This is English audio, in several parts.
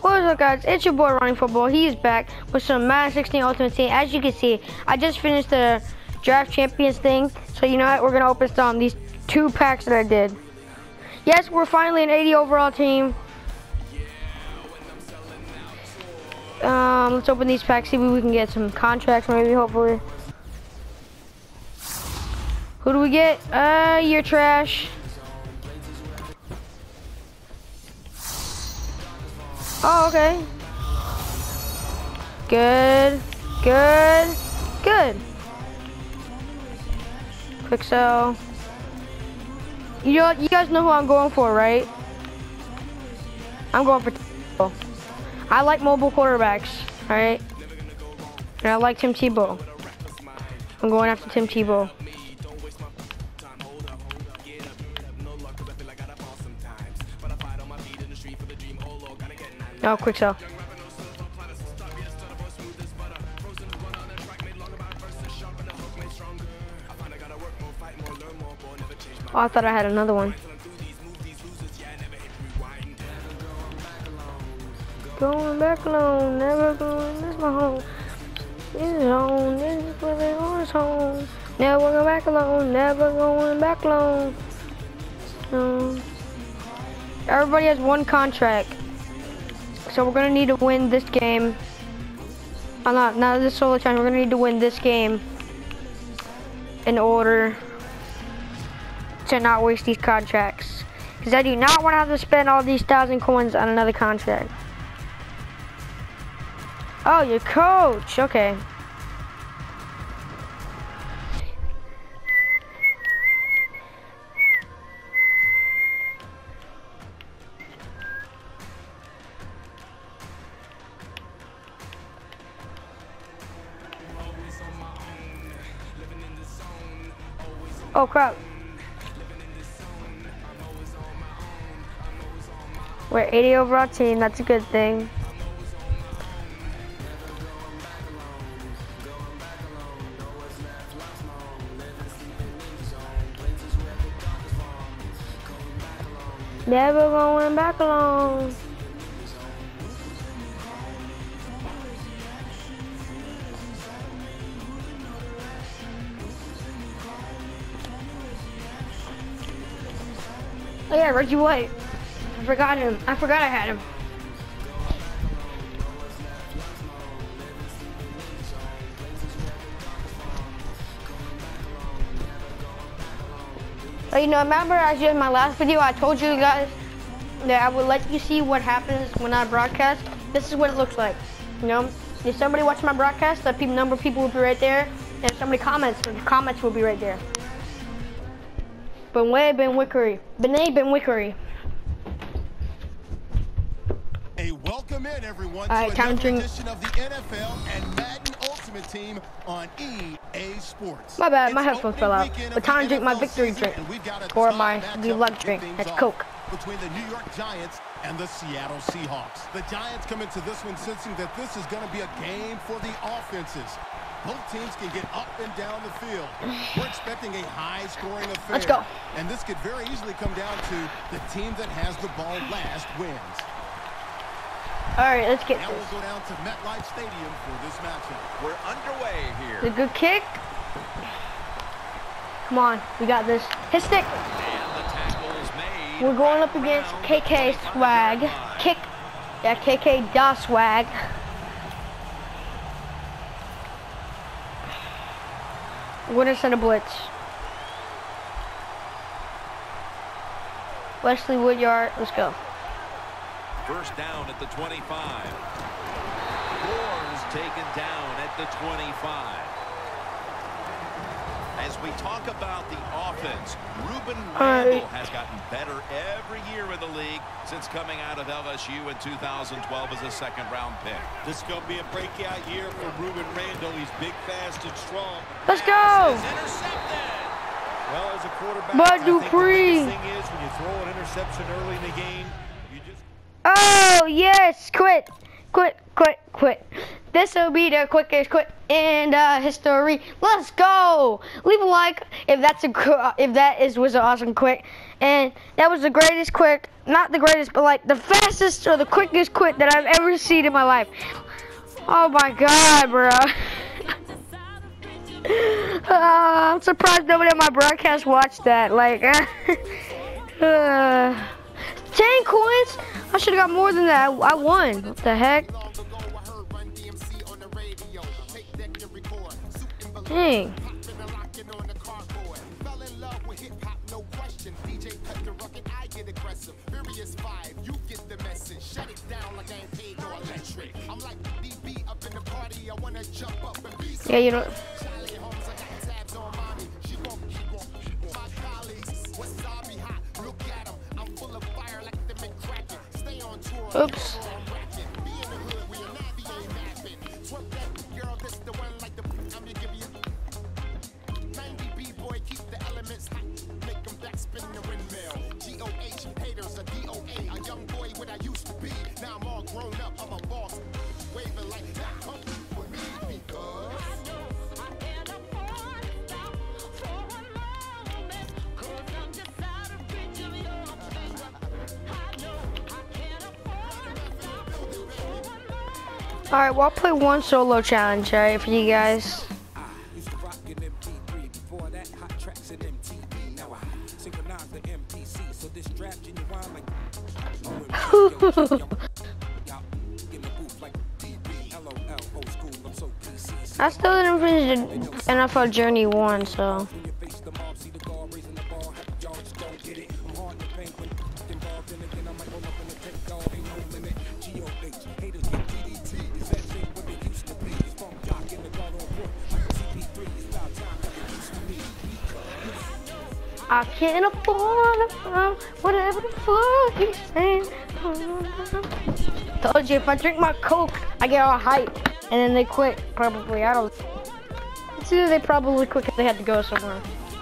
What is up, guys? It's your boy Running Football. He is back with some Madden 16 Ultimate Team. As you can see, I just finished the Draft Champions thing. So you know what? We're gonna open these 2 packs that I did. Yes, we're finally an 80 overall team. Let's open these packs. See if we can get some contracts, maybe, hopefully. Who do we get? You're trash. Oh, okay. Good. Quick sell. You guys know who I'm going for, right? I'm going for I like mobile quarterbacks, alright? And I like Tim Tebow. I'm going after Tim Tebow. Oh, quick sell. Oh, I thought I had another one. Going back alone, never going, this is my home. This is home, this is where they are, home. Never going back alone, never going back alone. Everybody has 1 contract. So we're gonna need to win this game. Not this solo challenge. We're gonna need to win this game in order to not waste these contracts. Because I do not want to have to spend all these 1,000 coins on another contract. Oh, your coach. Okay. Oh crap. We're 80 overall team, that's a good thing. Never going back alone. Oh yeah, Reggie White. I forgot him. I forgot I had him. So, you know, remember in my last video, I told you guys that I would let you see what happens when I broadcast. This is what it looks like. You know, if somebody watches my broadcast, the number of people will be right there. And if somebody comments, the comments will be right there. Benet Ben Wickery. A welcome in, everyone, to another edition of the NFL and Madden Ultimate Team on EA Sports. My bad, my headphones fell out. But time to drink my victory drink, or my beloved drink. That's Coke. Between the New York Giants and the Seattle Seahawks. The Giants come into this one sensing that this is going to be a game for the offenses. Both teams can get up and down the field. We're expecting a high-scoring affair. Let's go. And this could very easily come down to the team that has the ball last wins. All right, let's get now this. We'll go down to MetLife Stadium for this matchup. We're underway here. The good kick. Come on, we got this. Hit stick. And the tackle's made. We're going up against KK Swag. Kick. Yeah, KK Da Swag. We're gonna send a blitz. Wesley Woodyard, let's go. First down at the 25. Moore's taken down at the 25. As we talk about the offense, Ruben Randall has gotten better every year in the league since coming out of LSU in 2012 as a second-round pick. This is going to be a breakout year for Ruben Randall. He's big, fast, and strong. Let's go! Intercepted. Well, as a quarterback, Bud I think Dupree. the biggest thing is when you throw an interception early in the game, you just... Oh, yes! Quit. This will be the quickest quit in history. Let's go! Leave a like if that was an awesome quit, and that was the greatest quit not the greatest, but like the fastest or the quickest quit that I've ever seen in my life. Oh my God, bro. I'm surprised nobody on my broadcast watched that. Like, 10 coins? I should have got more than that. I won. What the heck? Dang. Yeah, you know. Oops. Alright, well, I'll play one solo challenge, alright, for you guys. I still didn't finish the NFL Journey 1, so. I can't afford whatever the fuck he's saying. Told you, if I drink my Coke, I get all hype. And then they quit, probably. I don't. It's either they probably quit because they had to go somewhere.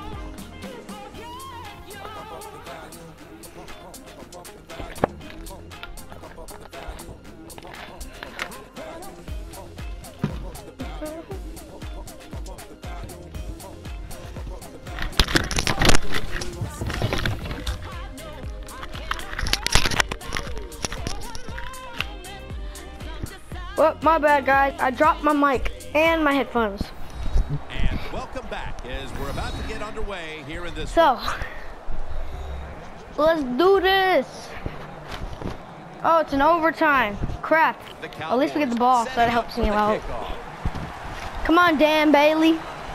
Well, my bad, guys. I dropped my mic and my headphones. And welcome back as we're about to get underway here in this. So, let's do this. Oh, it's an overtime. Crap. At least we get the ball, so that helps me out. Come on, Dan Bailey.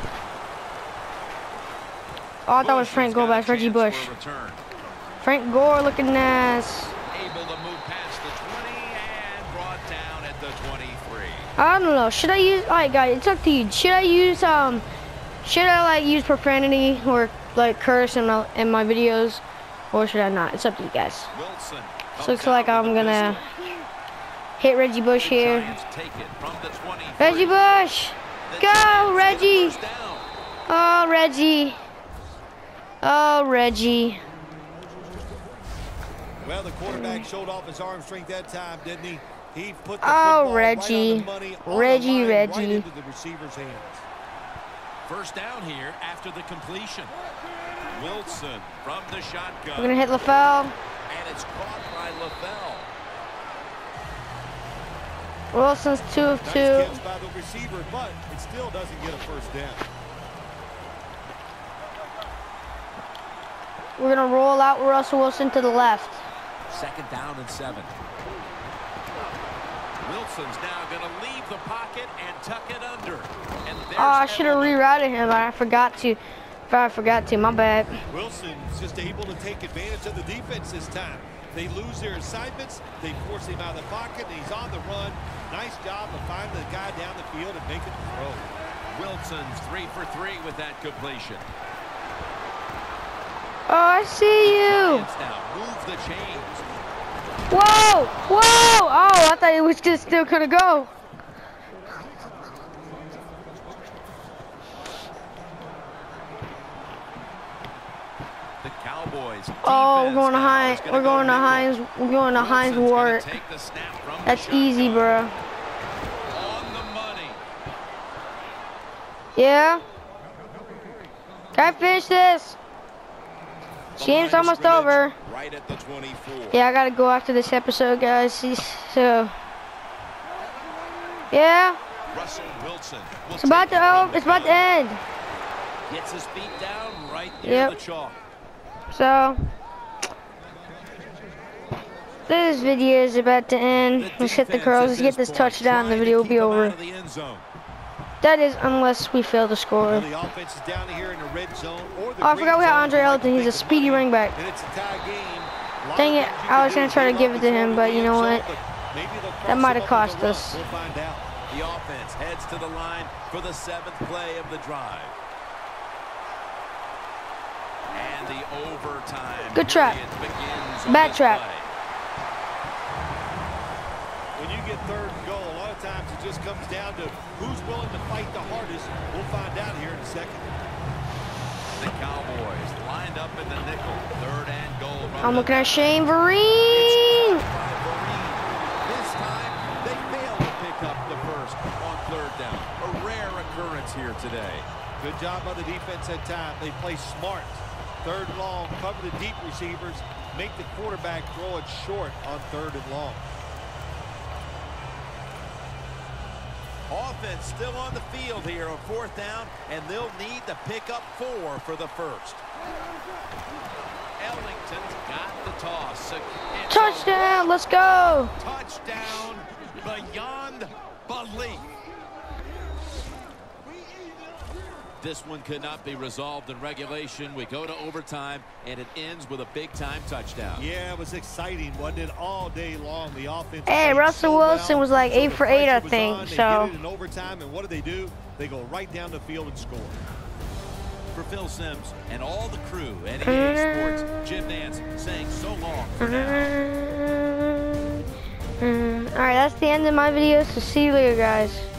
Oh, I thought it was Frank Gore, but it's Reggie Bush. Frank Gore looking nice. Able to move past the 20 and brought down at the 23. I don't know. Should I use? Alright, guys, it's up to you. Should I use Should I like use profanity or like curse in my videos, or should I not? It's up to you guys. So looks like I'm gonna hit Reggie Bush here. Reggie Bush, go Reggie! Oh Reggie! Oh Reggie! Well, the quarterback showed off his arm strength that time, didn't he? He put the oh Reggie, Reggie. right into the receiver's hands. First down here after the completion. Wilson from the shotgun. We're gonna hit LaFell. And it's caught by LaFell. Wilson's 2 of 2. Nice catch by the receiver, but it still doesn't get a first down. We're gonna roll out Russell Wilson to the left. Second down and 7. Wilson's now gonna leave the pocket and tuck it under. And oh, I should have rerouted him, but I forgot to. My bad. Wilson's just able to take advantage of the defense this time. They lose their assignments, they force him out of the pocket, and he's on the run. Nice job of finding the guy down the field and making the throw. Wilson's 3 for 3 with that completion. Oh, I see you. Now move the chains. Whoa, whoa. Oh, I thought it was just still gonna go. The Cowboys. Oh, we're going to Hines. We're going to Hines. We're going to Hines Ward. That's easy, bro. On the money. Yeah. Can I finish this? Game's almost over. Right at the 24. Yeah, I gotta go after this episode, guys. So, yeah. Russell Wilson. It's about to end. Gets his feet down right near the chalk. So, this video is about to end. Let's hit the curls. Let's get this touchdown. The video will be over. That is, unless we fail to score. The offense is down here in the red zone. Oh, I forgot we had Andre Elton. He's a speedy running back. Dang it, I was going to try to give it to him, but you know what? That might have cost us. We'll find out. The offense heads to the line for the 7th play of the drive. And the overtime. Good trap. Bad trap. When you get 3rd and goal, a lot of times it just comes down to who's willing to fight the hardest. We'll find out here in a second. The Cowboys lined up in the nickel. 3rd and goal. I'm looking at Shane Vereen. This time they failed to pick up the first on 3rd down. A rare occurrence here today. Good job by the defense at time. They play smart. 3rd and long, cover the deep receivers, make the quarterback throw it short on 3rd and long. Offense still on the field here on 4th down, and they'll need to pick up 4 for the first. Ellington's got the toss. Touchdown, let's go. Touchdown beyond belief. This one could not be resolved in regulation. We go to overtime, and it ends with a big-time touchdown. Yeah, it was exciting, wasn't it? All day long, the offense. Hey, Russell Wilson was like 8 for 8, I think. So. In overtime, and what do? They go right down the field and score. For Phil Simms and all the crew at EA Sports, Jim Nance saying so long for now. All right, that's the end of my video. So see you later, guys.